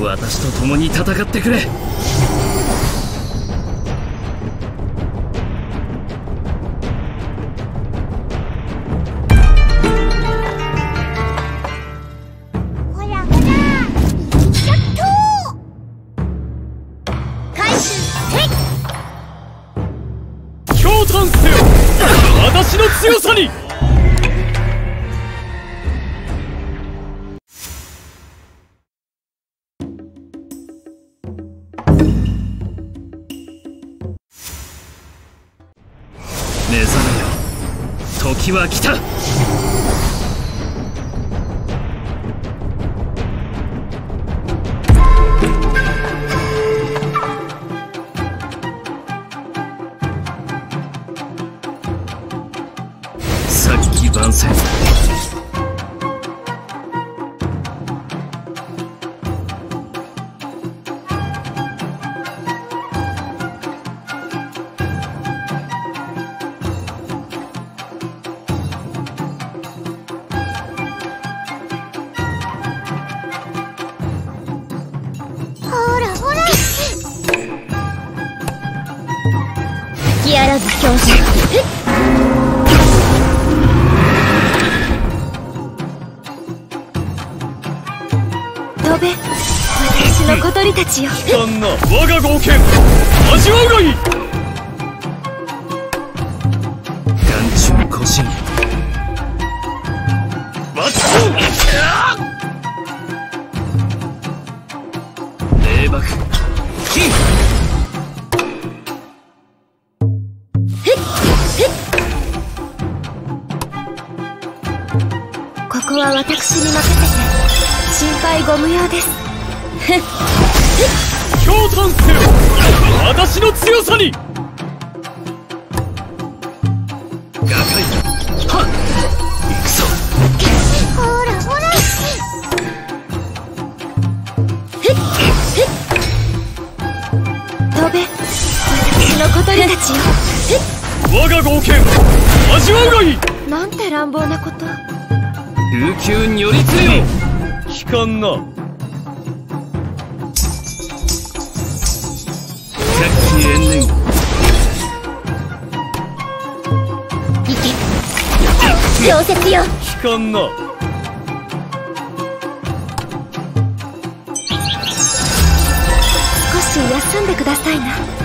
私と共に戦ってくれ。 ほらほら、やっと回収せい。 驚嘆せよ、私の強さに。 目覚めよ、時は来た。殺気万全。 ほらほら、隙あらず強者。飛べ、私の小鳥たちよ。 悲惨な我が豪剣、味わうがいい。 眼中古神。 待つ。 霊爆金。 ここは私に任せて心配ご無用です。 驚嘆せよ、私の強さに。 瓦解。はっ、行くぞ。 ほらほら、飛べ、私の小鳥たちよ。 我が豪剣、味わうがいい。 なんて乱暴なこと。 琉球によりつれよ。 悲観な。 百鬼延年。 小説よ。 悲観な。 少し休んでくださいな。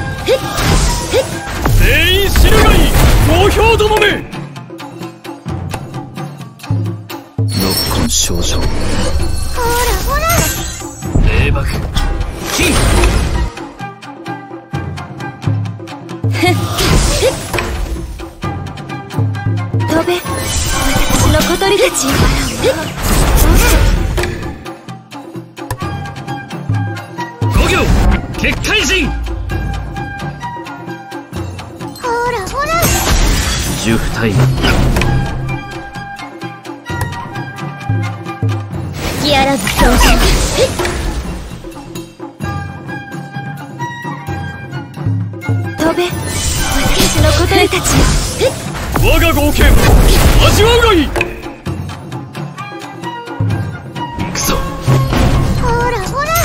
全員死ぬがいい、好評どもめ。 ノッコン少女。 ほらほら、 霊爆金。 飛べ、私の小鳥たちよ。 五行結界陣。 ほらほら、 十体。 隙あらず強者。飛べ、私の小鳥たちよ。 我が豪剣、味わうがいい。 行くぞ。 ほらほら、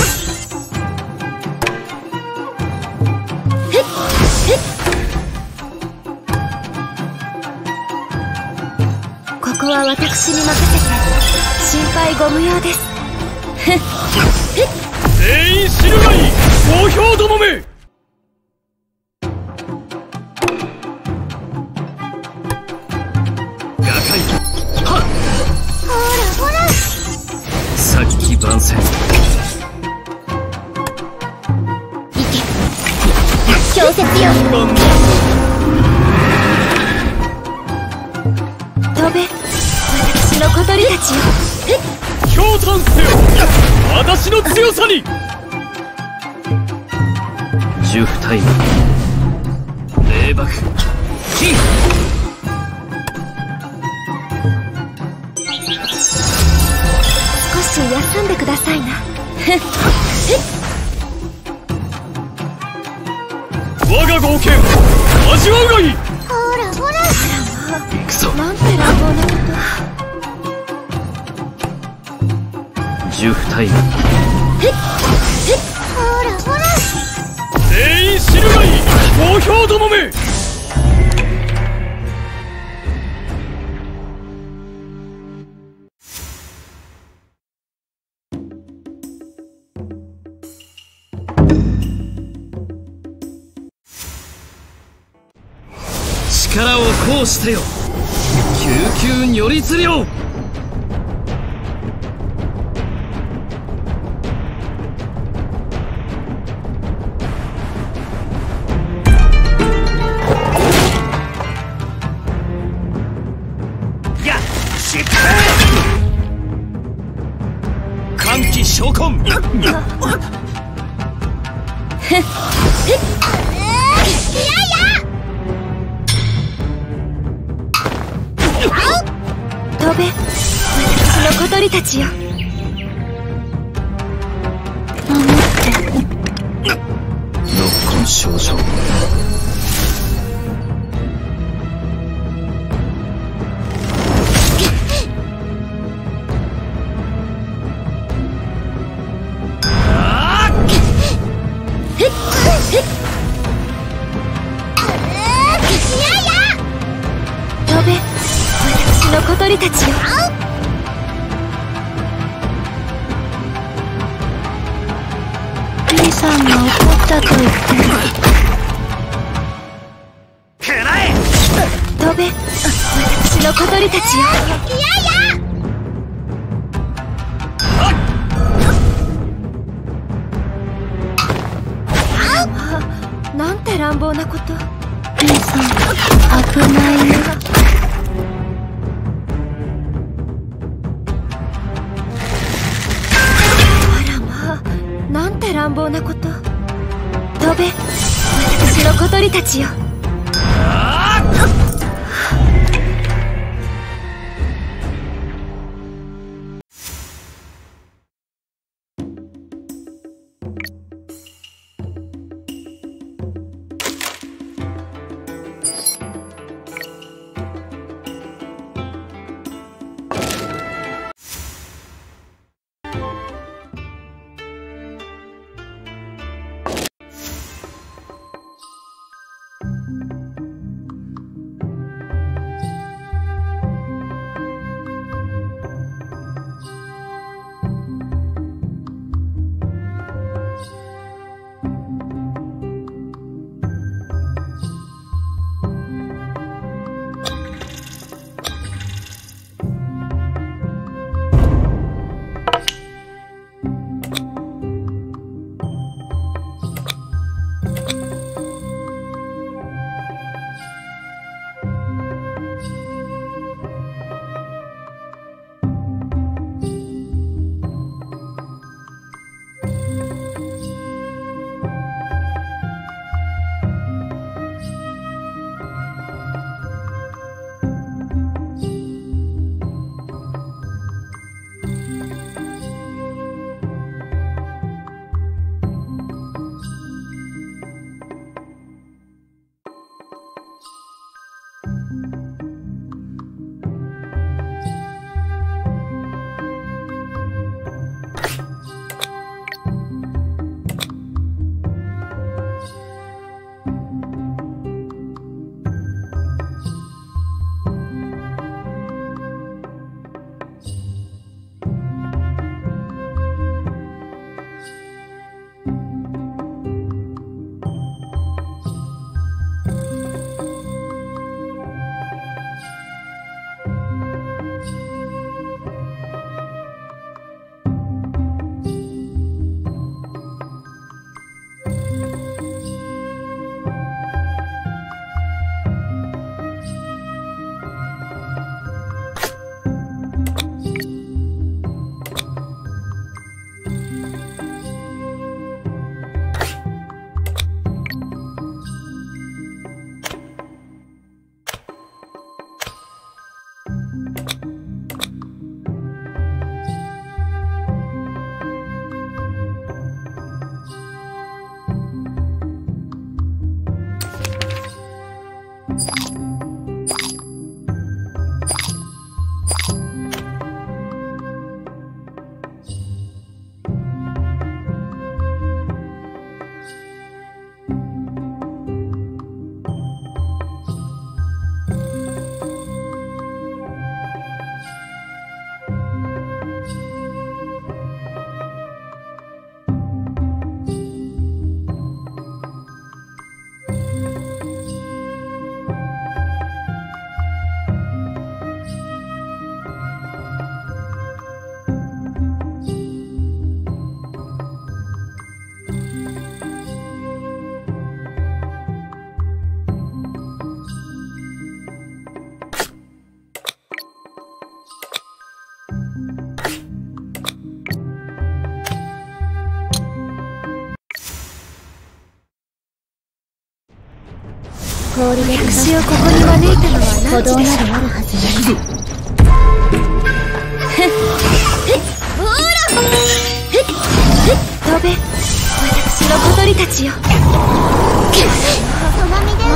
ここは私に任せて心配ご無用です。 全員死ぬがいい、好評どもめ。 瓦解。はっ、 ほらほら、 殺気万全。 小説よ。 悲観な。 飛べ、私の小鳥たちよ。 驚嘆せよ、私の強さに。 十体。霊爆金。 少し休んでくださいな。 我が豪剣、味わうがいい。 ほらほら、 行くぞ。 なんて乱暴なこと。 十体。 ほらほら。 全員知るがいい、投票どもめ。 力を行使せよ、救急如律令。歓喜召喚。 飛べ、私の小鳥たちよ。守って。 ノッコン少女。 飛べ、私の小鳥たちよ。兄さんが怒ったと言って飛べ、私の小鳥たちよ。なんて乱暴なこと。兄さん、危ないよ。あらまあ、なんて乱暴なこと。飛べ、私の小鳥たちよ。 氷で私をここに招いたのは何時でしょう。あるはずないほら飛べ、私の小鳥たちよ。細波で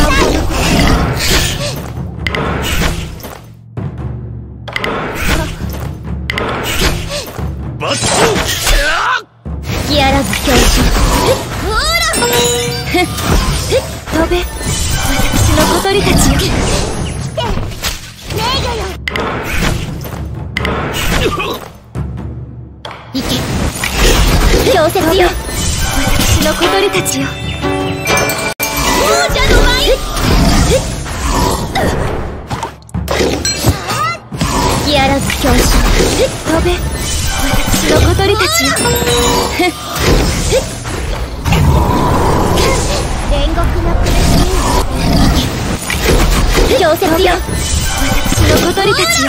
バット吹き荒らず強振。ほら飛べ、私の小鳥たちよ。来て、名魚よ。行け、強説よ。私の小鳥たちよ。王者の舞。吹き荒らず強振。飛べ、私の小鳥たちよ。煉獄の苦しみ。強説よ。私の小鳥たちよ。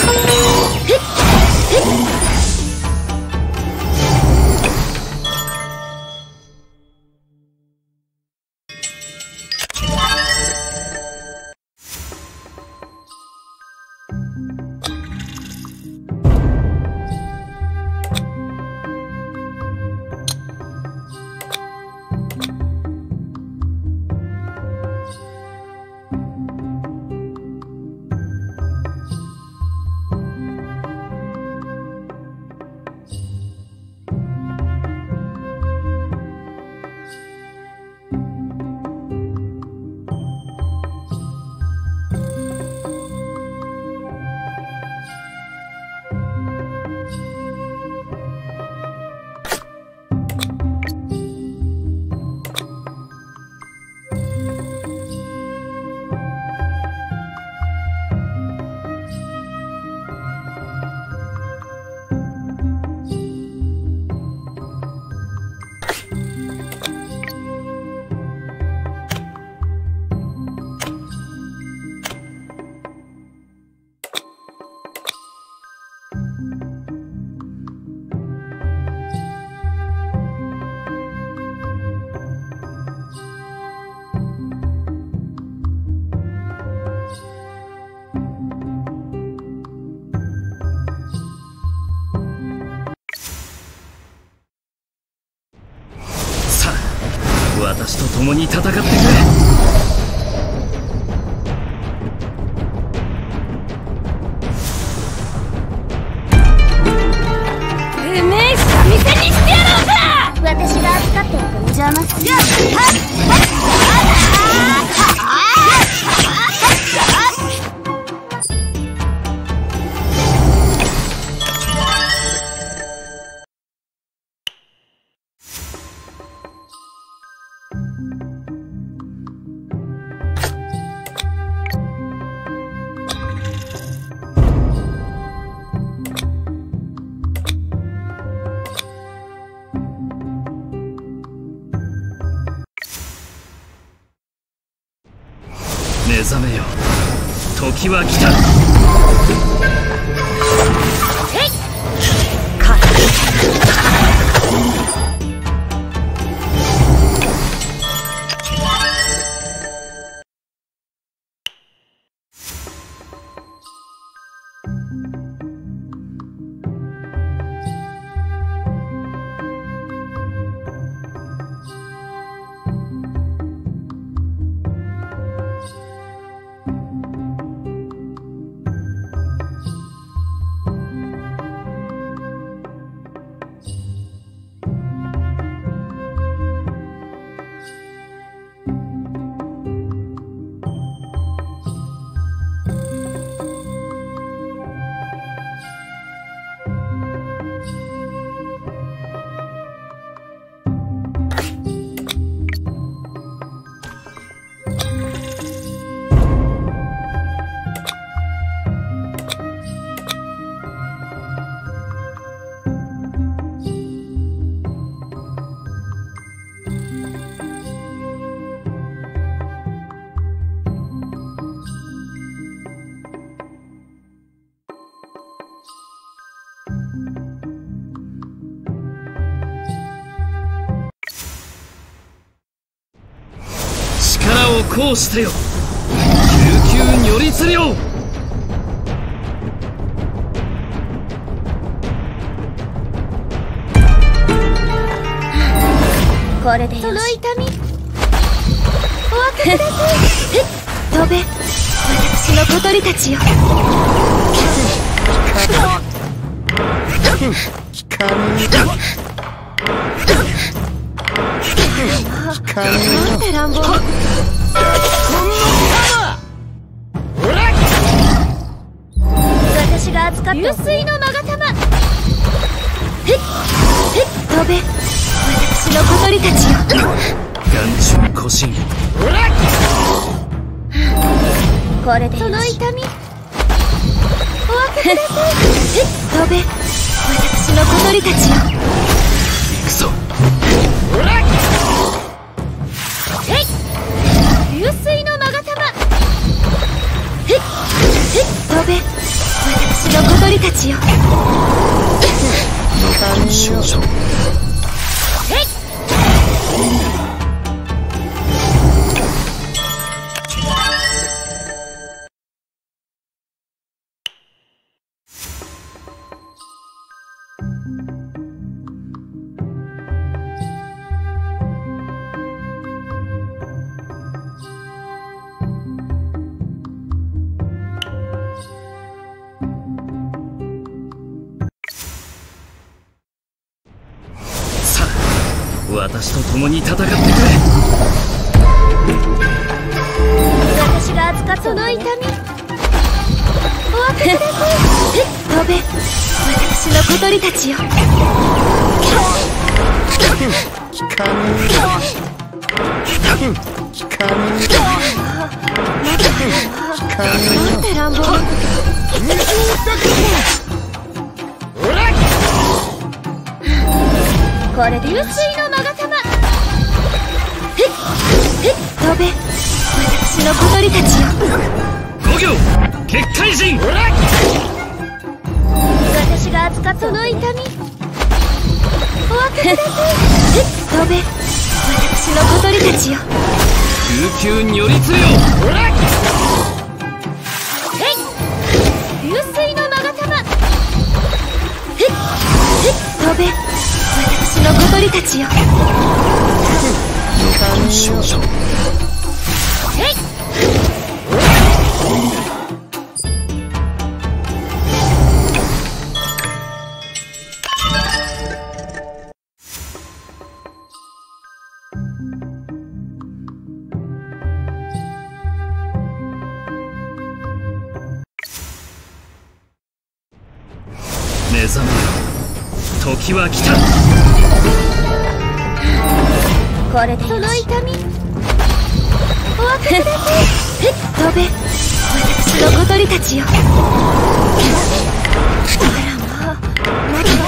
私と共に戦ってくれ。 うめえ三味線にしてやろうか。私が預かっておく邪魔する。 目覚めよ、時は来た。力を行使せよ。 如律令。 これでよし。その痛みお分けください。飛べ、私の小鳥たちよ。なんて乱暴な。私が扱った流水の勾玉。飛べ、私の小鳥たちよ。 眼中古神。 これでよし。その痛みお分けください。飛べ、私の小鳥たちよ。 くそ。 流水の勾玉。飛べ、私の小鳥たちよ。 少々。私と共に戦ってくれ。 私が扱ったその痛みお分けください。飛べ、私の小鳥たちよ。なんて乱暴な。これで流水の勾玉。飛べ、私の小鳥たちよ。 五行結界陣。 私が扱ったその痛みお分けください。飛べ、私の小鳥たちよ。 琉球如律令。 流水の勾玉。飛べ、私の小鳥たちよ。 少々。目覚めよ、時は来た。 これでその痛みお分けください。飛べ、私の小鳥たちよ。あらまあ、何が。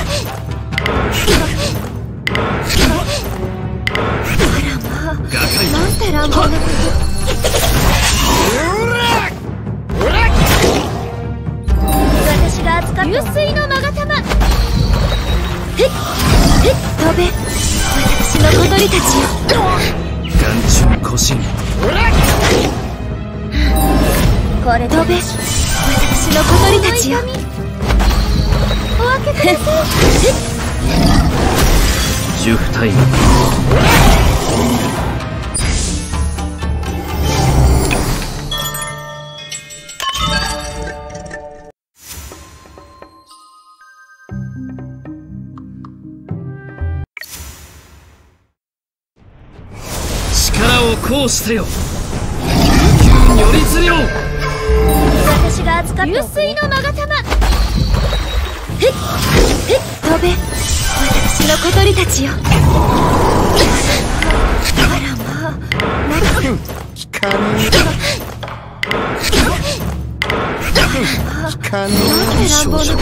あらまあ、なんて乱暴なこと。私が扱った流水の勾玉。飛べ、私の小鳥たちよ。 眼中古神。 これ飛べ、私の小鳥たちよ。お分けください。 主婦隊員。力を行使せよ、琉球如律令。 私が扱った流水の勾玉。飛べ、私の小鳥たちよ。あらまあ、何が。なんて乱暴なこと。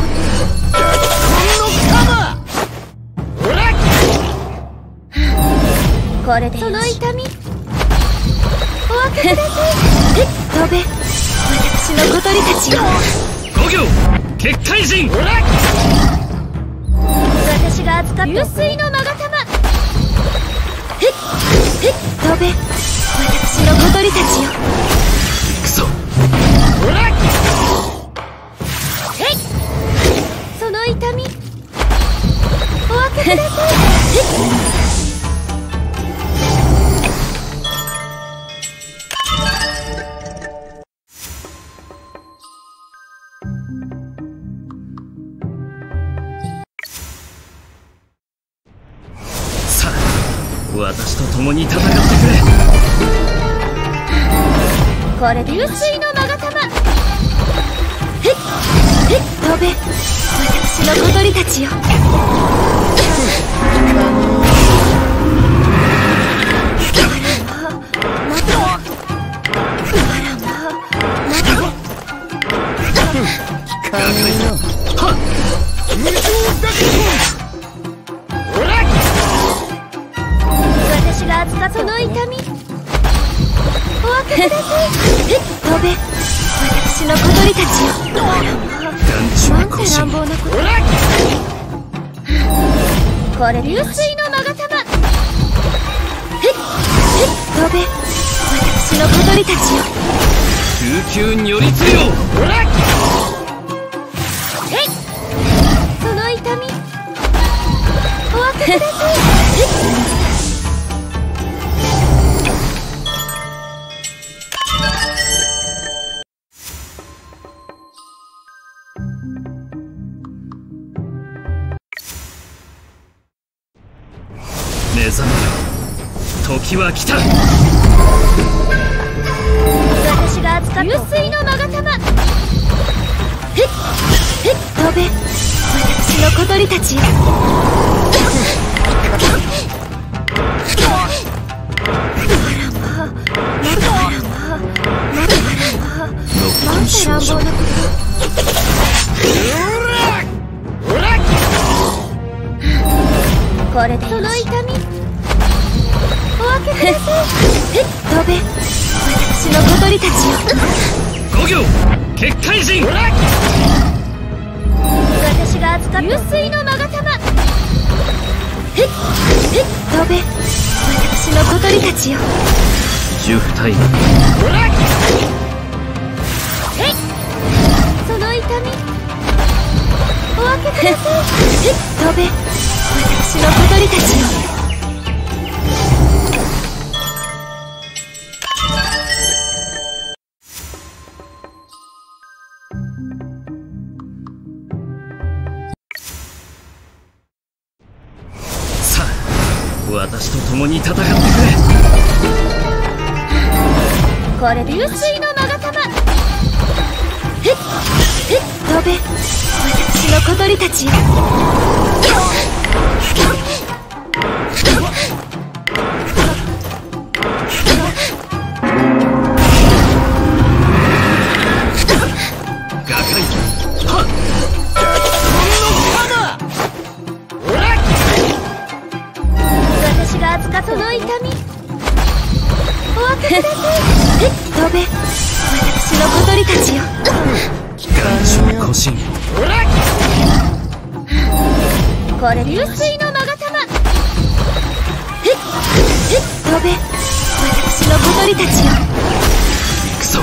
これでその痛みお分けください。飛べ、私の小鳥たちよ。 五行結界陣。 私が扱った流水の勾玉。飛べ、私の小鳥たちよ。 くそ。 痛みお分けください。 さあ、私と共に戦ってくれ。 これで流水の勾玉。飛べ、私の小鳥たちよ。私が扱ったその痛みお分けください。飛べ、私の小鳥たちよ。なんて乱暴なこと。これ流水の勾玉。飛べ、私の小鳥たちよ。 救急如律令。 その痛みお分けください。 目覚めよ、時は来た。 私が扱った流水の勾玉。飛べ、私の小鳥たちよ。なんて乱暴なこと。これでその痛みお分けください。飛べ、私の小鳥たちよ。 五行結界陣。 私が扱った流水の勾玉。飛べ、私の小鳥たちよ。 十二人。 その痛みお分けください。飛べ、私の小鳥たちよ。 さあ、私と共に戦ってくれ。 これで流水の勾玉。飛べ、私の小鳥たちよ。私が扱ったその痛みお分けください。飛べ、私の小鳥たちよ。 眼中古神。 これ流水の勾玉。飛べ、私の小鳥たちよ。 行くぞ。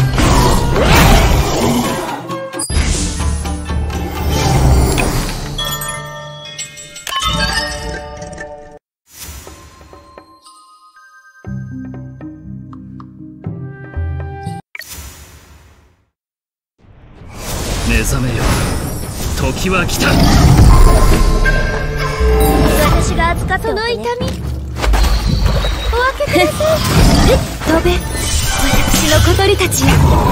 目覚めよ、時は来た。 私が扱ったその痛みお分けください。飛べ、私の小鳥たちよ。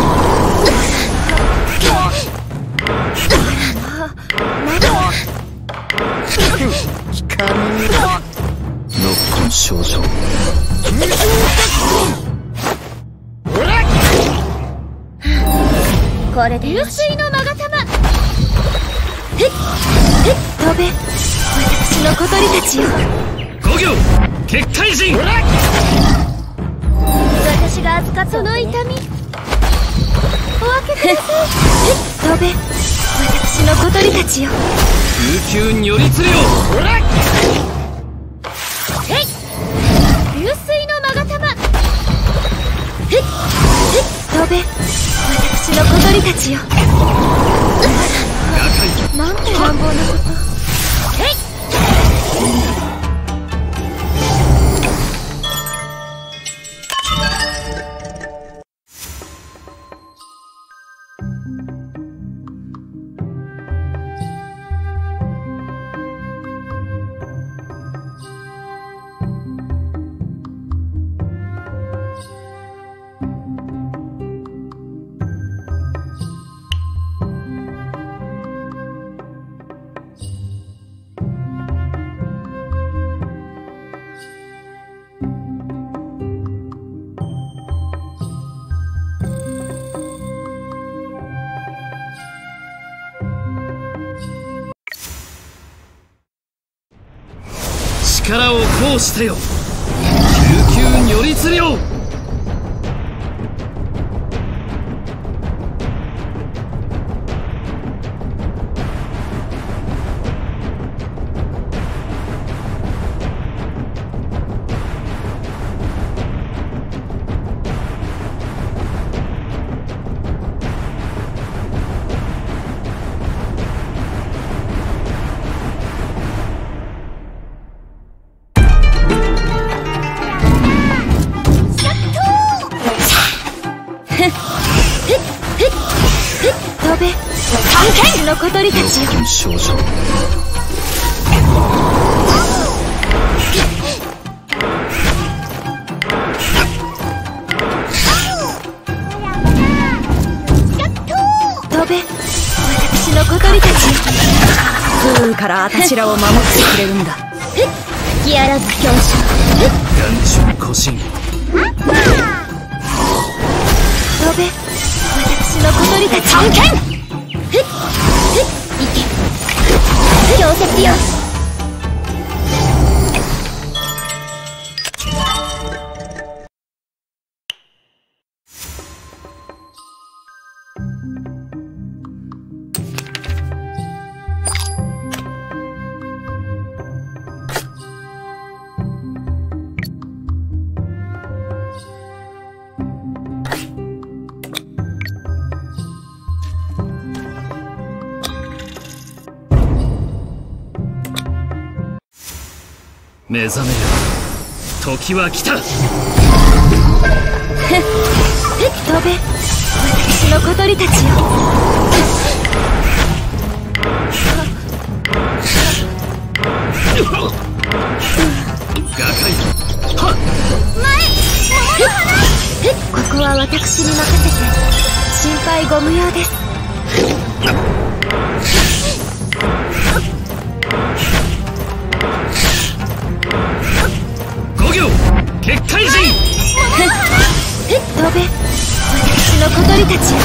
ノッコン少女。 これで流水の勾玉。飛べ、私の小鳥たちよ。 五行結界陣。 私が扱ったその痛みお分けください。飛べ、私の小鳥たちよ。 救急如律令。 流水の勾玉。飛べ、私の小鳥たちよ。なんて乱暴な力を行使せよ救急如律令。 私の小鳥たちよ。 少女飛べ、私の小鳥たちよ。 不運からあたしらを守ってくれるんだ。 吹き荒らず強者。 眼中古神。 飛べ、私の小鳥たちよ。強説よ。 目覚めよ、時は来た。 飛べ、私の小鳥たちよ。 瓦解。はっ、 ここは私に任せて心配ご無用です。 結界人。 飛べ、私の小鳥たちよ。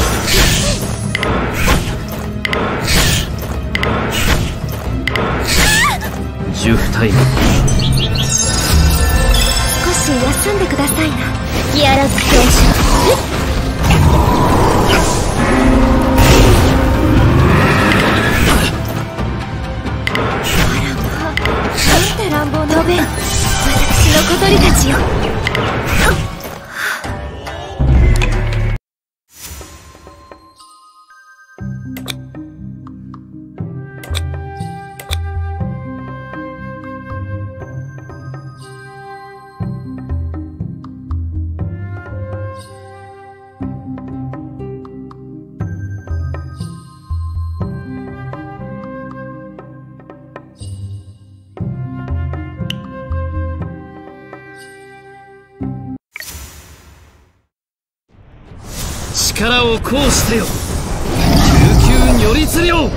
ジュフタイム。 少し休んでくださいな。吹き荒らず強者。なんて乱暴な。飛べ、私の小鳥たちよ。 力を行使せよ救急如律令。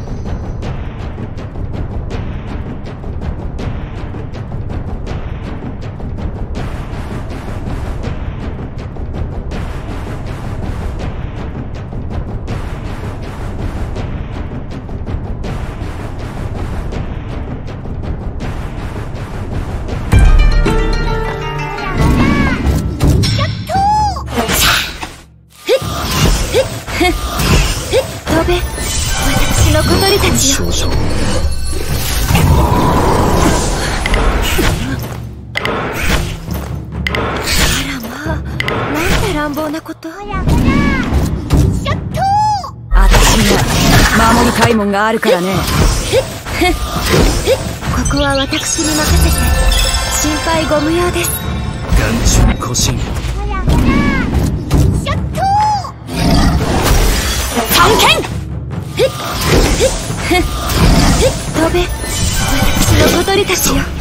飛べ、私の小鳥たちよ。 少女あらまあ、なんて乱暴なこと。 あたしには守りたいもんがあるからね。 ここは私に任せて心配ご無用です。 眼中古神。 飛べ、私の小鳥たちよ。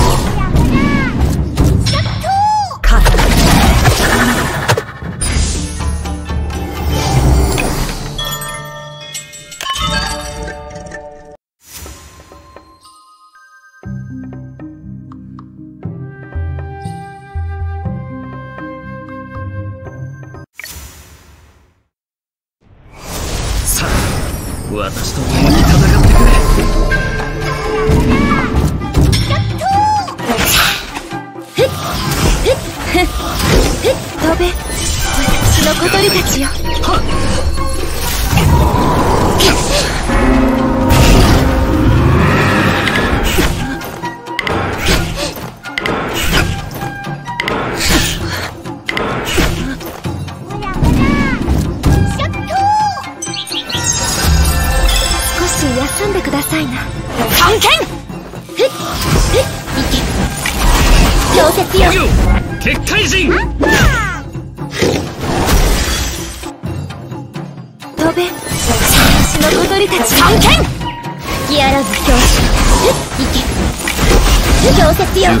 さあ、私と共に戦ってくれ。 飛べ、私の小鳥たちよ。少し休んでくださいな。探検。ふっふっ、いけ。溶接よ。 結界人。 飛べ、私の小鳥たち。探検。吹き荒らず教師。ふっ、いけ。溶接よ。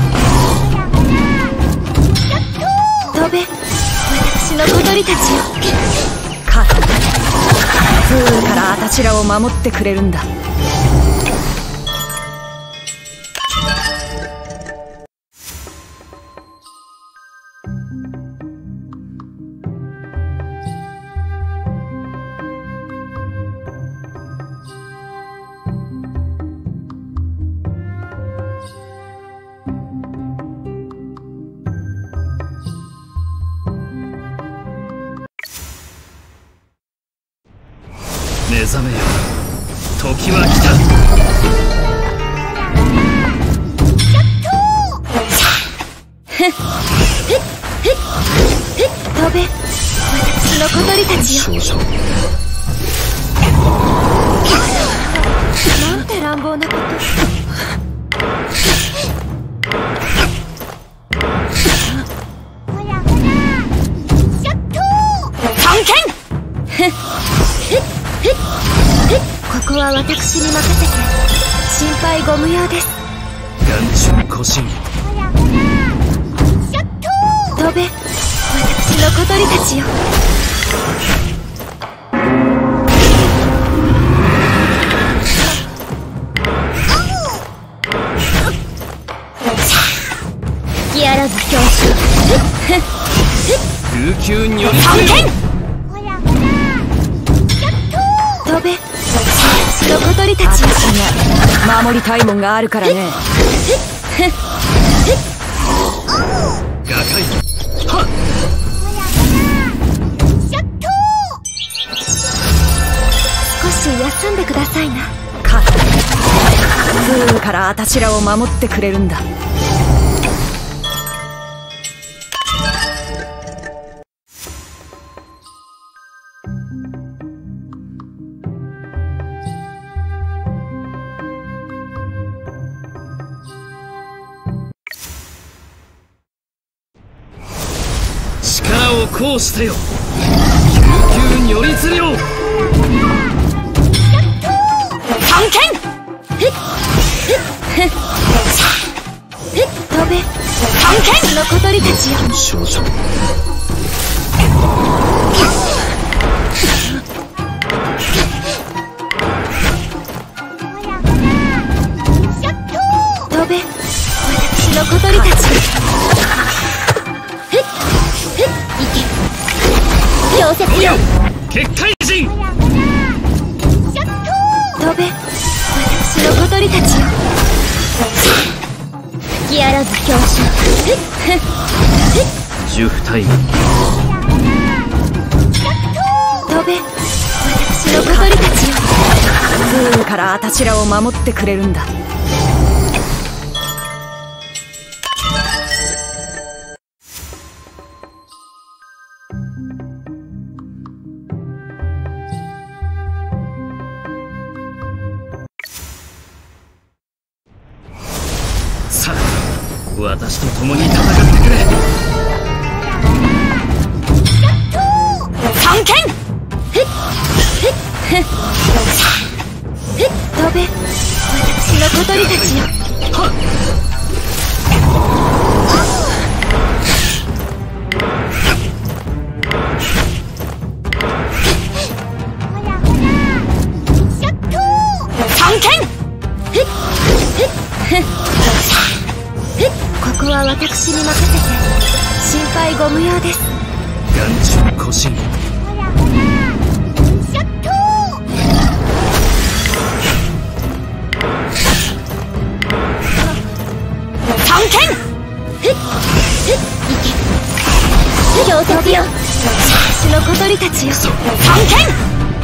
飛べ、私の小鳥たちよ。 カッフーからあたしらを守ってくれるんだ。 目覚めよ、時は来た。 飛べ、私の小鳥たちよ。なんて乱暴なこと。探検。ここは私に任せて、心配ご無用です。 眼中古神。 飛べ、私の小鳥たちよ。吹き荒らず教師。 琉球により探検。 飛べ、私の小鳥たちよ。 私が守りたいもんがあるからね。 瓦解。はっ。 少し休んでくださいな。 カッフーからあたしらを守ってくれるんだ。 力を行使せよ、琉球如律令。 探検。飛べ、探検の小鳥たちよ。 少女。 飛べ、私の小鳥たちよ。溶接よ。 結界人。 飛べ、私の小鳥たちよ。吹き荒らず教師。 十体。 飛べ、私の小鳥たちよ。 フーからあたしらを守ってくれるんだ。 さあ、私と共に戦ってくれ。 探検。飛べ、私の小鳥たちよ。 はっ。 探検。ここは私に任せて、心配ご無用です。 眼中古神。 探検。 りたちよ。探検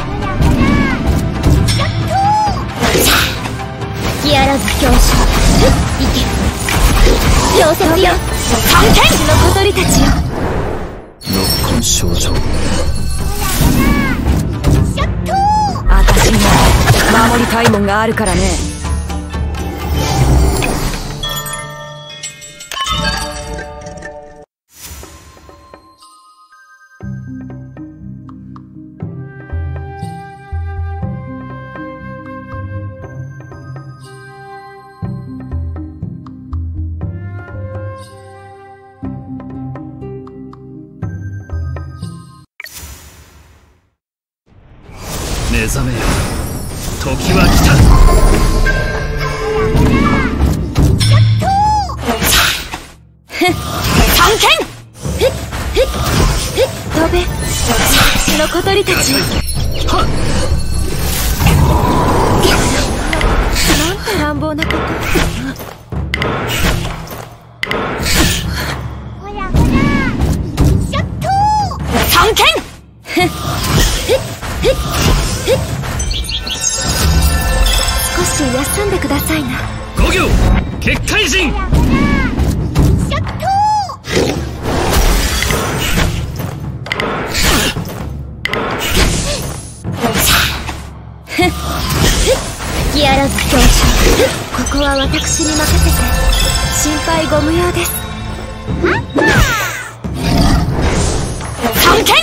吹き荒らず強襲。いけ溶接よ。探検の小鳥たちよ。 ノッコン症状。 私には守りたいもんがあるからね。 目覚めよ、時は来た。 探検飛べ私の小鳥たちよ。なんて乱暴なこと。探検少し休んでくださいな。 5行結界陣。 吹き荒らず強襲。ここは私に任せて心配ご無用です。探検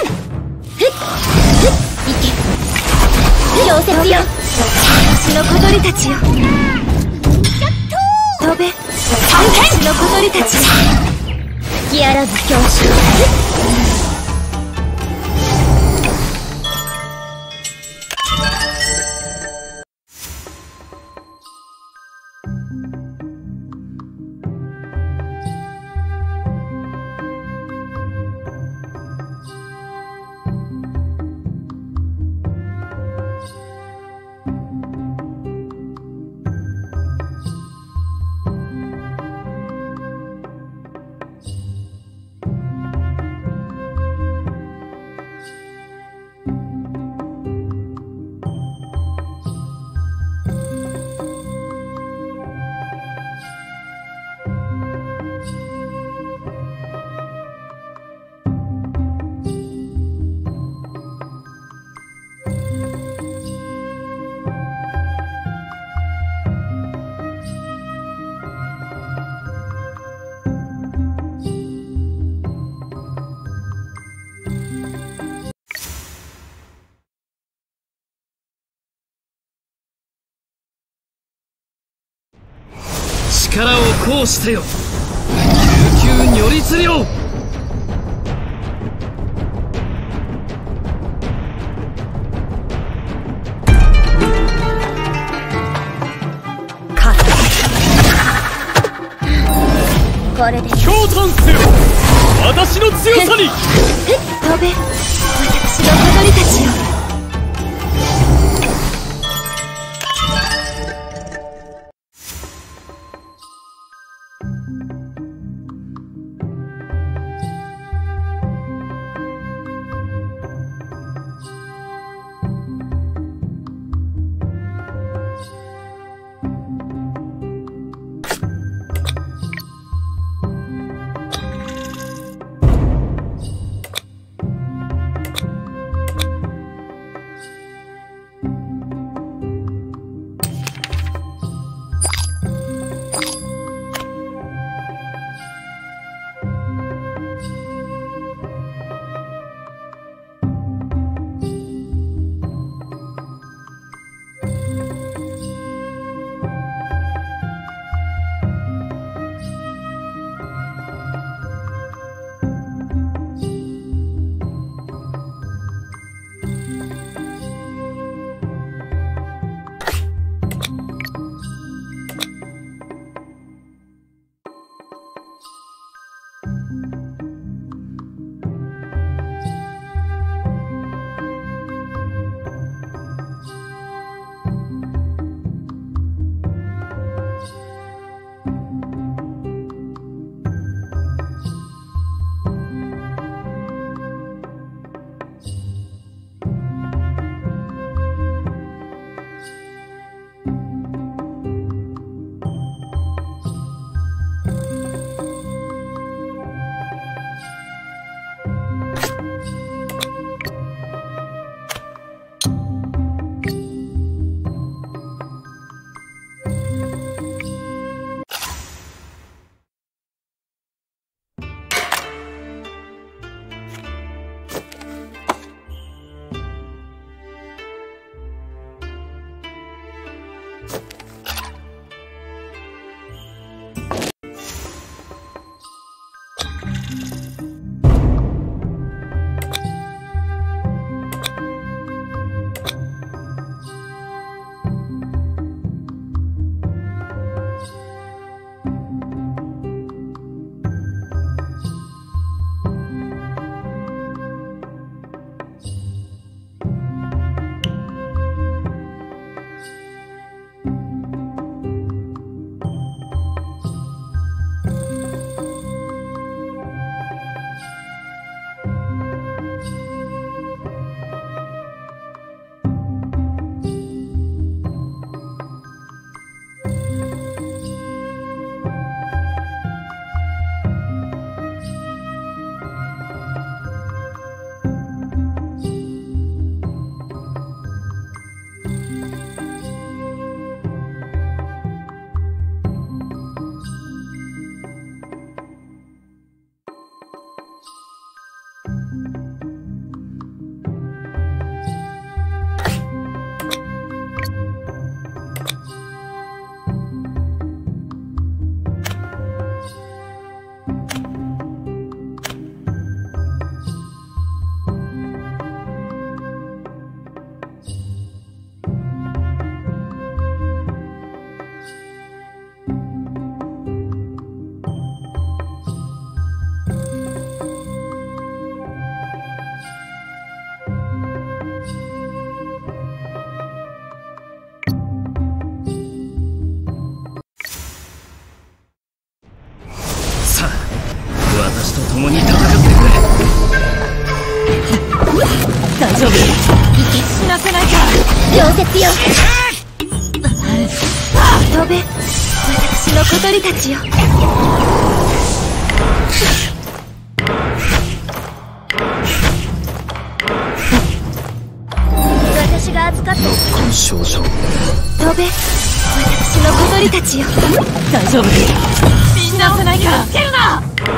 いけ溶接よ。私の小鳥たちよ。飛べ探検の小鳥たちよ。吹き荒らず強襲。 力を行使せよ、救急如律令。 これで驚嘆せよ、私の強さに。 飛べ私の小鳥たちよ。 決よ。飛べ、私の小鳥たちよ。私が預かってこの少女。 飛べ、私の小鳥たちよ。 大丈夫。 みんな押さないから蹴るな。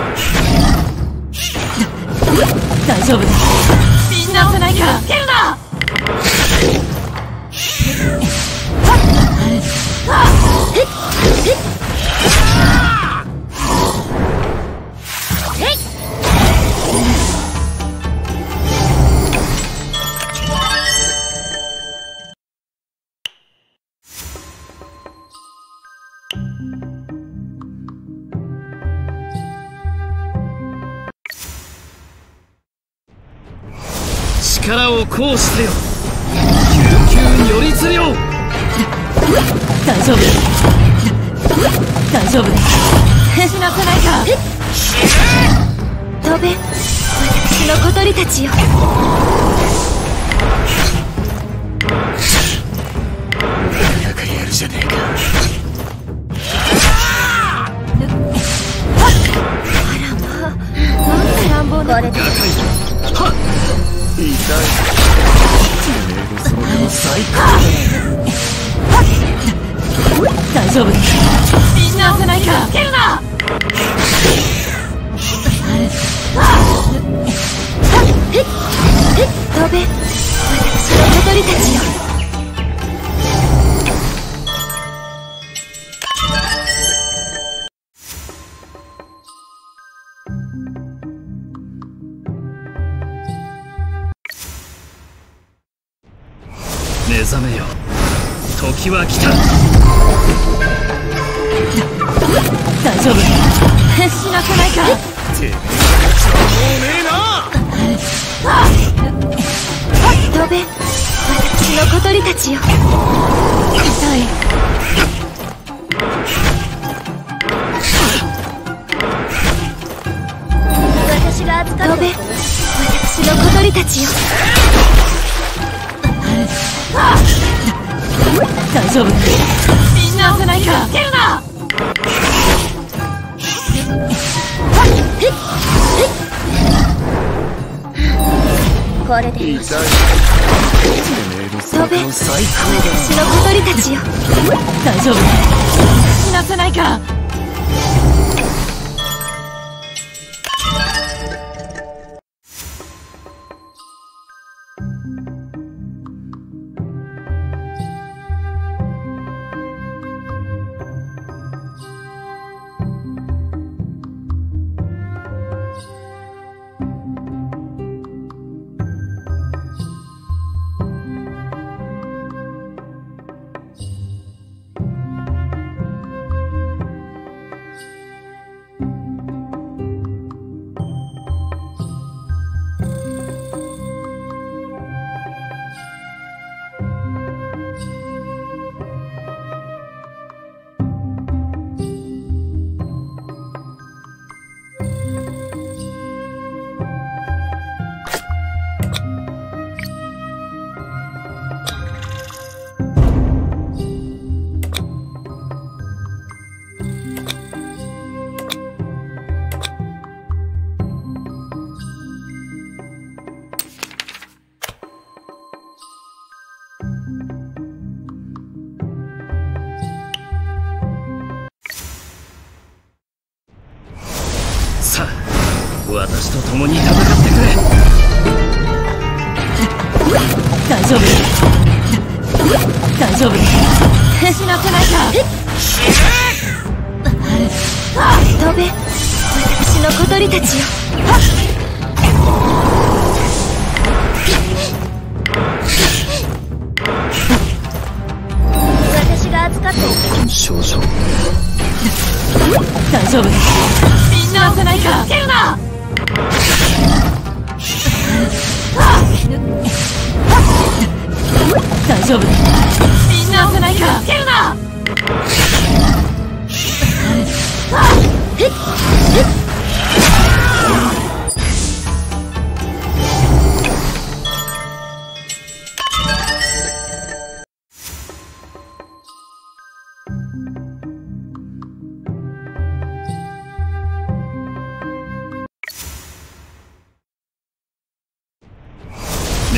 大丈夫だ。 みんな押さないから蹴るな。 力を行使せよ。救急如律令。 大丈夫。大丈夫。 死なせないか。飛べ、私の小鳥たちよ。 なんかやるじゃねえか。 あらまあ、なんて乱暴なこれで。 はっ、痛い。てめえのその最高大丈夫。 みんな押せないから蹴るな。飛べ、私の小鳥たちよ。 目覚めよ。時は来た。 大丈夫。 死なせないか。 てめえのやつはもうねえな。 飛べ、私の小鳥たちよ。痛い。私が預かって。飛べ、私の小鳥たちよ。 大丈夫。 みんな押せないから蹴るな。これでよし。 痛い。てめえのそ飛べ、 の最高私の小鳥たちよ。 大丈夫。 死なせないから。 さあ、私と共に戦ってくれ。 大丈夫。大丈夫。 死なせないか。飛べ、私の小鳥たちよ。私が預かって少女。 大丈夫。 みんな押せないから蹴るな。 大丈夫。 みんな押せないから蹴るな。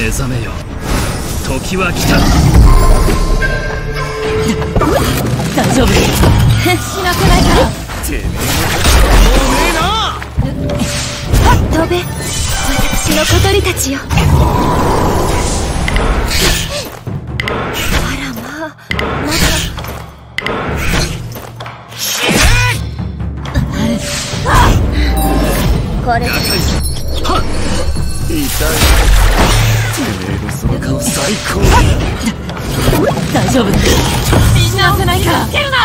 目覚めよ、時は来た。 大丈夫。しなくないか。 てめえのもうねえな。 飛べ、私の小鳥たちよ。あらまあ、まだこれで痛い。てめえのその顔最高だ。 大丈夫。死なせないか。蹴るな。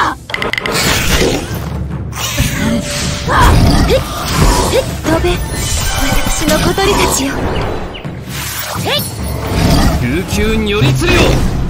飛べ、私の小鳥たちよ。 琉球に寄りつるよ。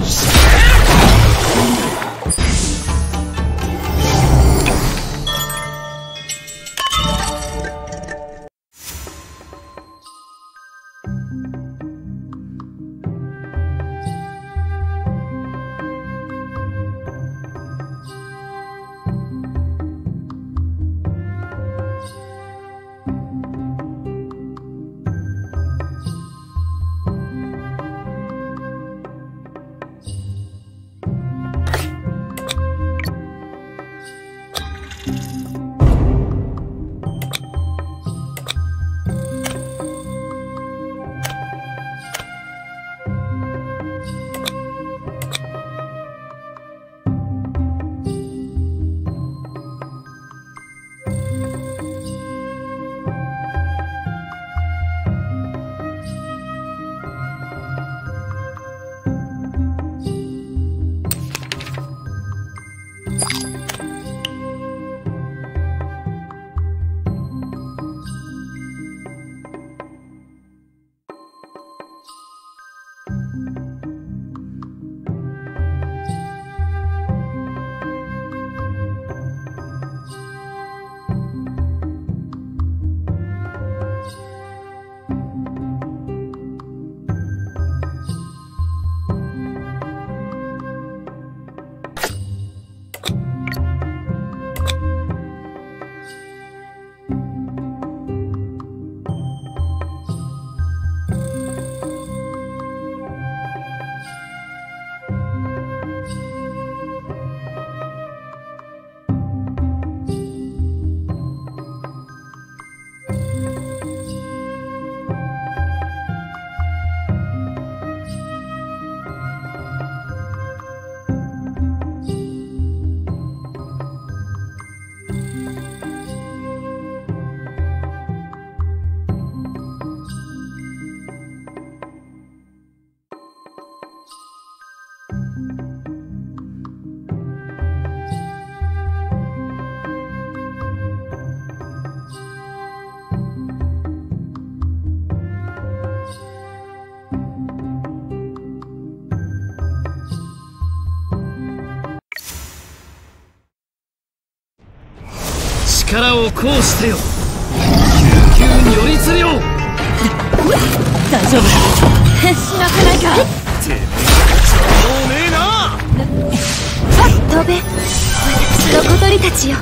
力を行使せよ。救急に寄りつるよ。 大丈夫。しなくないか。 てめえたちはもうねえな。 飛べ、私の小鳥たちよ。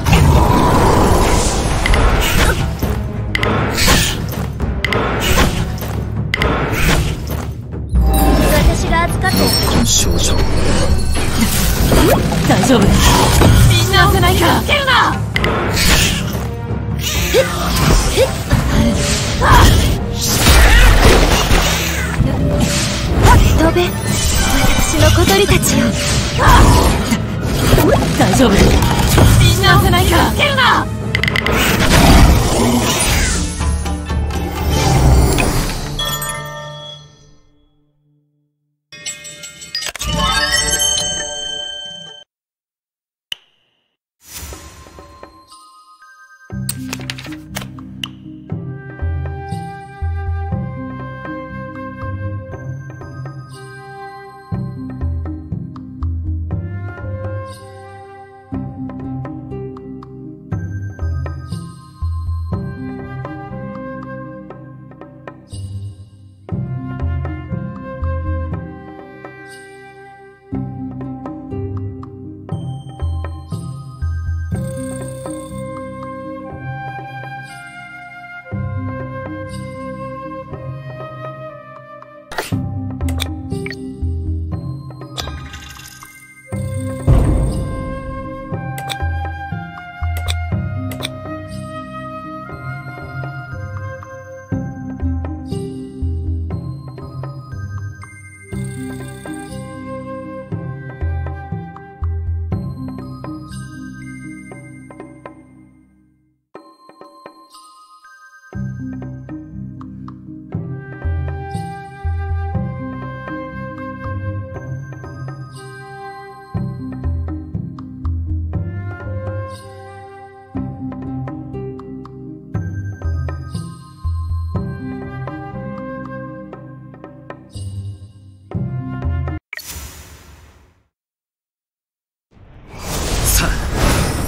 私が預かってる少女。 大丈夫。死なせないか。蹴るな。 飛べ、私の小鳥たちよ。 大丈夫。死なせないか。蹴るな。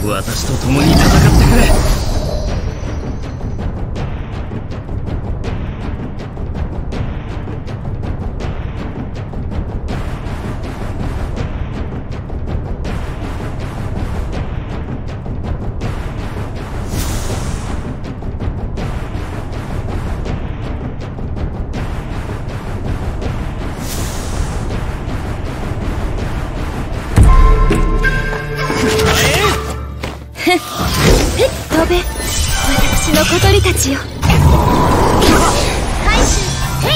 私と共に戦ってくれ。 飛べ、私の小鳥たちよ。回収。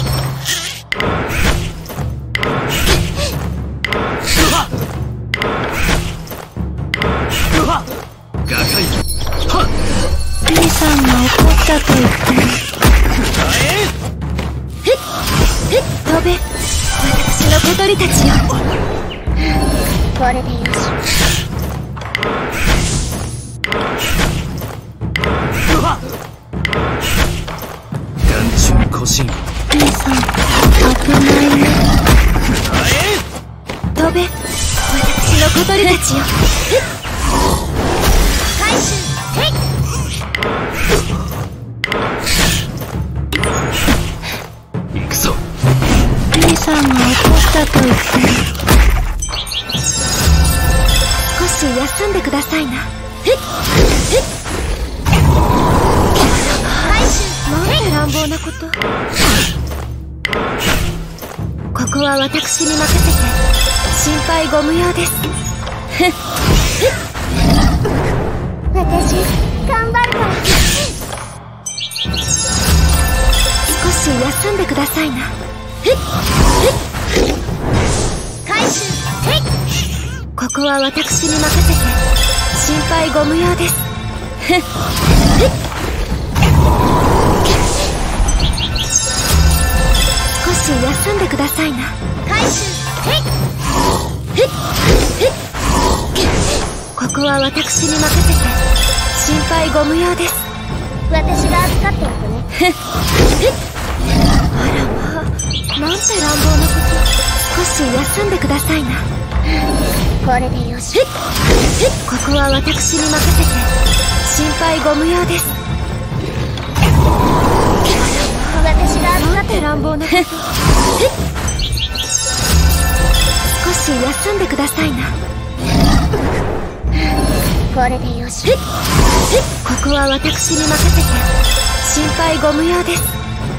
兄さんが怒ったと言って飛べ、私の小鳥たちよ。これでよし。 個人兄さん、危ないね。 飛べ、私の小鳥たちよ。回収。 行くぞ。 兄さんが怒ったと言って少し休んでくださいな。なんて乱暴なこと。ここは私に任せて心配ご無用です。私頑張るから。少し休んでくださいな。回収。ここは私に任せて心配ご無用です。少し休んでくださいな。回収。ここは私に任せて心配ご無用です。私が預かっておくね。あらまあ、なんて乱暴なこと。少し休んでくださいな。これでよし。ここは私に任せて心配ご無用です。私が預かっておくね。なんて乱暴なこと。少し休んでくださいな。これでよし。ここは私に任せて心配ご無用です。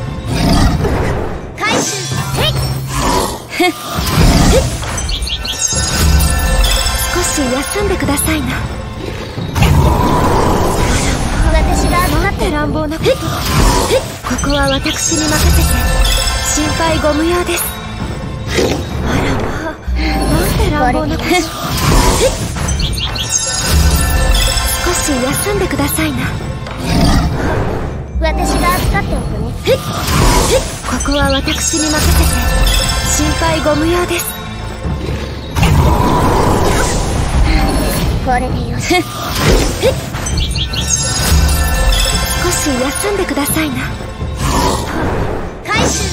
回収。少し休んでくださいな。私が預かって。なんて乱暴なこと。ここは私に任せて心配ご無用です。あらまあ、なんて乱暴なこと。少し休んでくださいな。私が預かっておくね。ここは私に任せて心配ご無用です。これでよし。少し休んでくださいな。回収。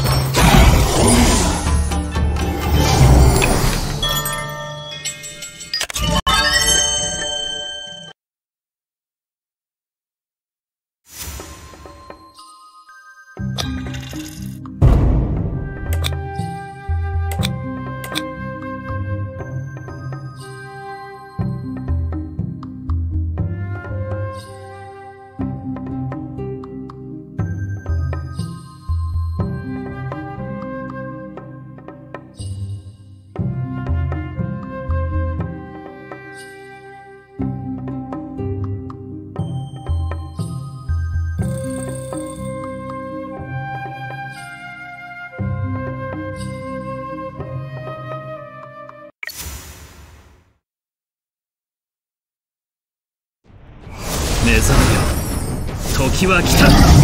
目覚めよ、時は来た。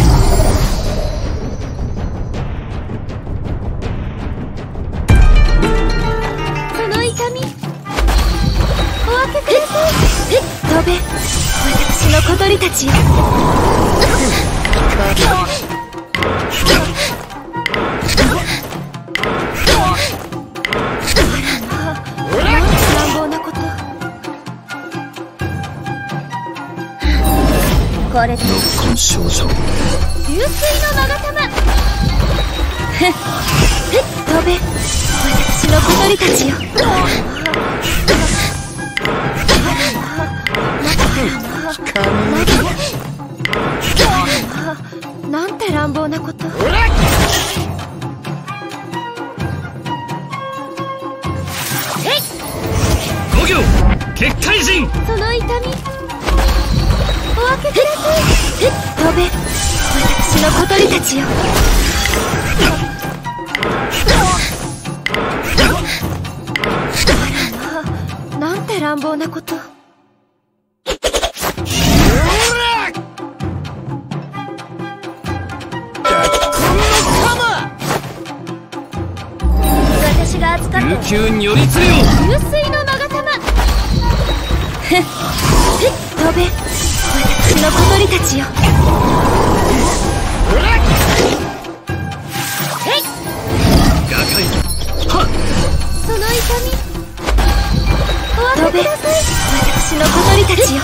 その痛みお分けください。飛べ、私の小鳥たちよ。なんて乱暴なこと。 これでノッコン少女。 流水の勾玉。飛べ、私の小鳥たちよ。なんて乱暴なこと。 五行結界人。 その痛みお分けください。飛べ、私の小鳥たちよ。なんて乱暴なこと。私が扱って琉球に寄りつれよ。 流水の勾玉。飛べ、私の小鳥たちよ。 瓦解。はっ。 その痛みお分けください。私の小鳥たちよ。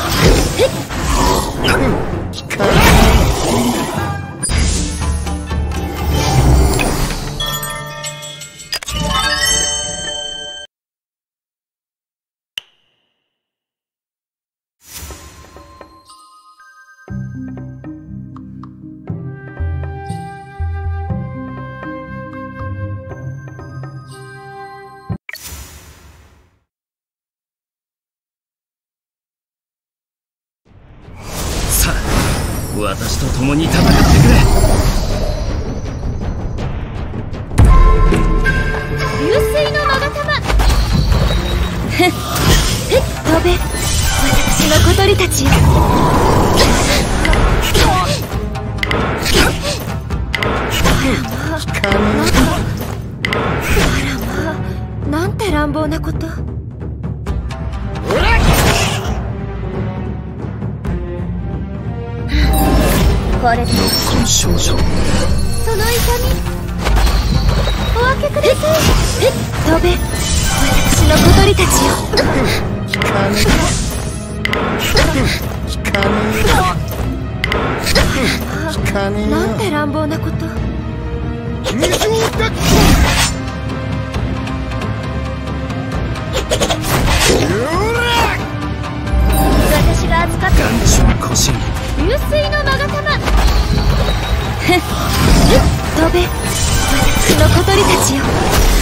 さあ、私と共に戦ってくれ。 流水の勾玉。飛べ、私の小鳥たちよ。なんて乱暴なこと。これでノッコン少女。 その痛みお分けください。飛べ、私の小鳥たちよ。なんて乱暴なこと。私が扱って眼中古神。 流水の勾玉。飛べ、私の小鳥たちよ。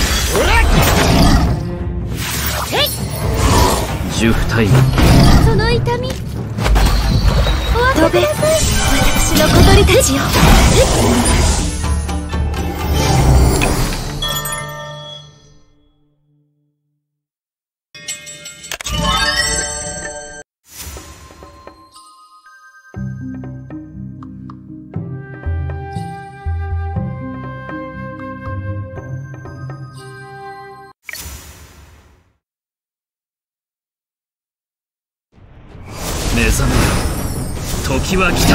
十二体。 その痛みお分けください。私の小鳥たちよ。 目覚めよ、時は来た。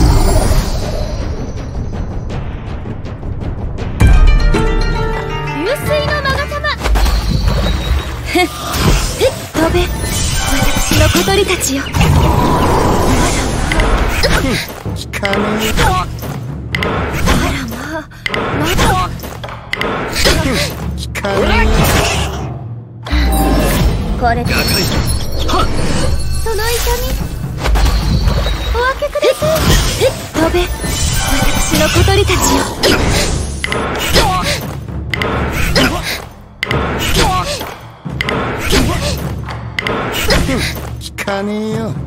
流水の勾玉。飛べ、私の小鳥たちよ。これで瓦解。はっ。 その痛みお分けください。飛べ、私の小鳥たちよ。 聞かねえよ。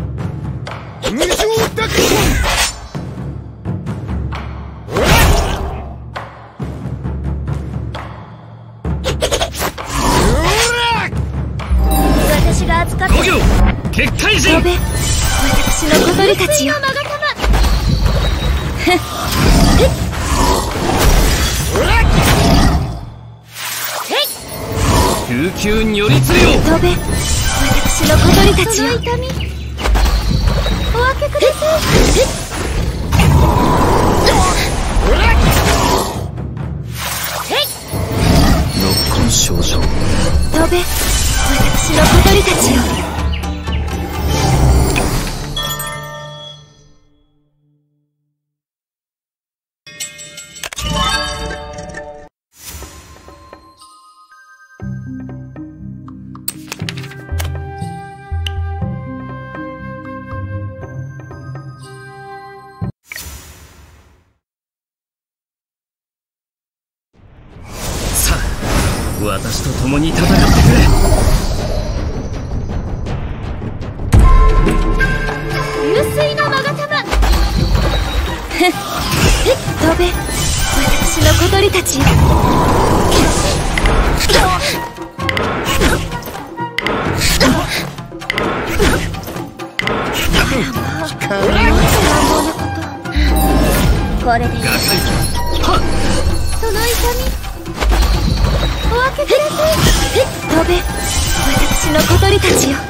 私が扱って五行結界人。 飛べ、私の小鳥たちよ。 琉球に寄りつれよ。 飛べ、私の小鳥たちよ。痛みお分けください。 ノッコン少女。 飛べ、私の小鳥たちよ。 私と共に戦ってくれ。 流水の勾玉。飛べ、私の小鳥たちよ。これでいい。その痛みお分けください。飛べ、私の小鳥たちよ。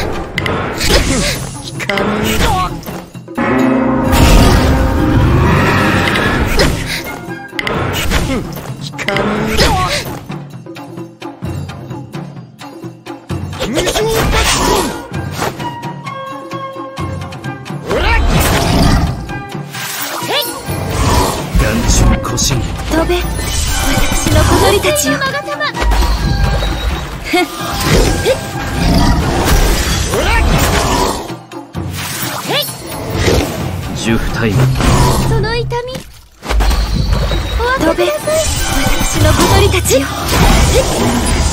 飛べ、私の小鳥たちよ。 ジュフタイム。 その痛みお分けください。私の小鳥たちよ。